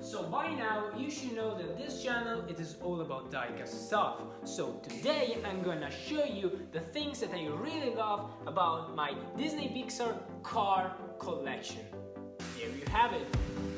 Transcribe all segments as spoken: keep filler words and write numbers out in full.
So by now you should know that this channel it is all about diecast stuff. So today I'm gonna show you the things that I really love about my Disney Pixar car collection. Here you have it.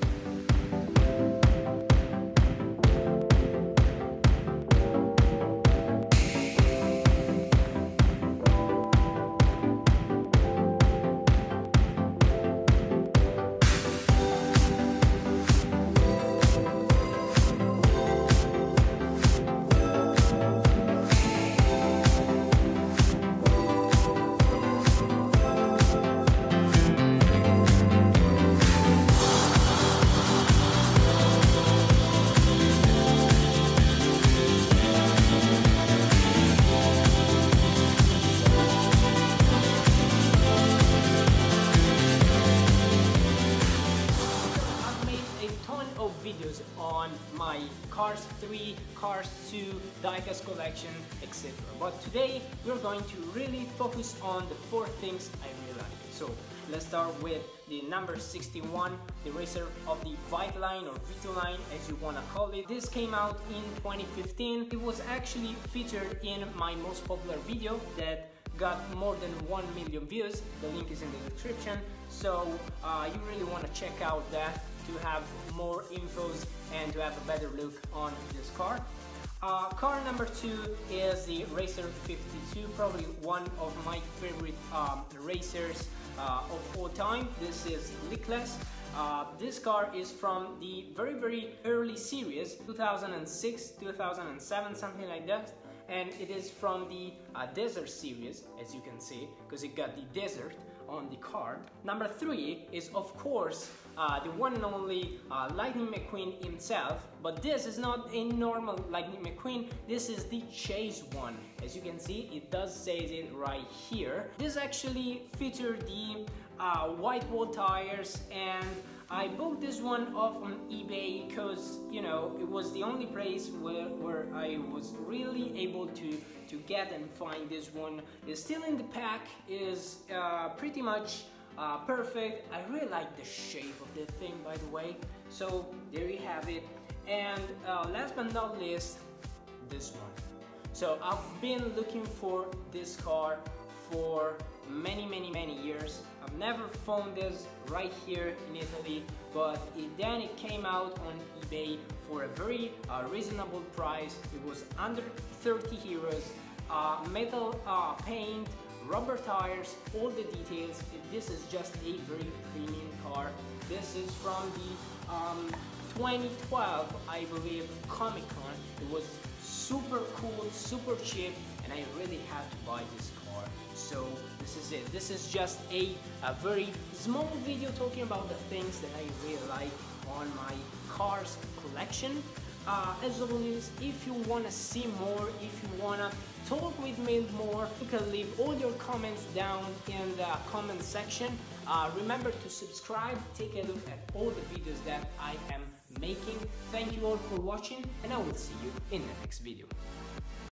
Videos on my Cars three, Cars two, diecast collection, et cetera. But today we're going to really focus on the four things I really like. So let's start with the number sixty-one, the racer of the Vite line or Vito line as you wanna call it. This came out in twenty fifteen. It was actually featured in my most popular video that got more than one million views. The link is in the description. So uh, you really want to check out that to have more infos and to have a better look on this car. Uh, car number two is the Racer fifty-two, probably one of my favorite um, racers uh, of all time. This is Lickless. Uh, this car is from the very very early series, two thousand six, two thousand seven, something like that. And it is from the uh, Desert series, as you can see, because it got the desert on the card. Number three is of course uh, the one and only uh, Lightning McQueen himself, but this is not a normal Lightning McQueen, this is the Chase one. As you can see, it does say it right here. This actually featured the uh, white wall tires, and I bought this one off on eBay because, you know, it was the only place where, where I was really able to, to get and find this one. It's still in the pack, is uh, pretty much uh, perfect. I really like the shape of the thing, by the way. So there you have it. And uh, last but not least, this one. So I've been looking for this car for many many many years. I've never found this right here in Italy, but it, then it came out on eBay for a very uh, reasonable price. It was under thirty euros, uh, metal uh, paint, rubber tires, all the details. This is just a very premium car. This is from the um, twenty twelve, I believe, Comic-Con. It was super cool, super cheap, and I really had to buy this car. So this is it. This is just a, a very small video talking about the things that I really like on my cars collection. Uh, as always, if you want to see more, if you want to talk with me more, you can leave all your comments down in the comment section. Uh, remember to subscribe, take a look at all the videos that I am making. Thank you all for watching, and I will see you in the next video.